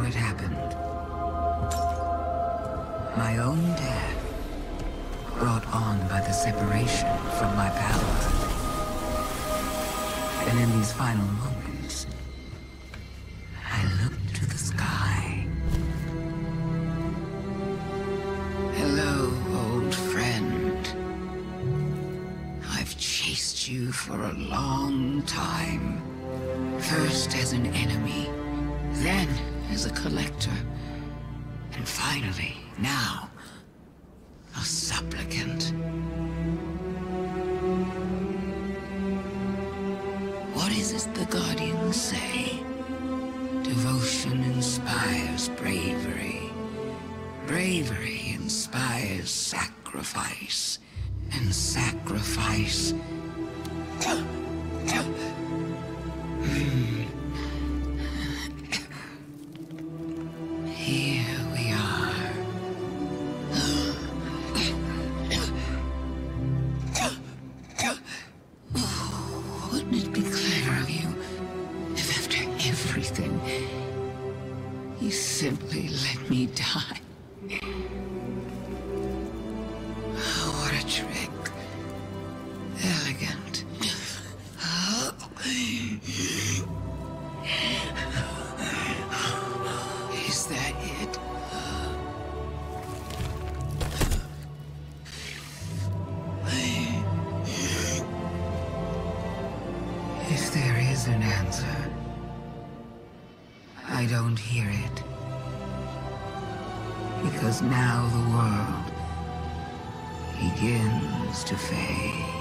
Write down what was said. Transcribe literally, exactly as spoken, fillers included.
it happened. My own death, brought on by the separation from my power. And in these final moments, I looked to the sky. Hello, old friend. I've chased you for a long time. First as an enemy, then as a collector, and finally, now, a supplicant. What is it the Guardians say? Devotion inspires bravery. Bravery inspires sacrifice. And sacrifice... Here we are. Wouldn't it be clever of you if after everything, you simply let me die? Oh, what a trick. Elegant. Is that it? If there is an answer, I don't hear it. Because now the world begins to fade.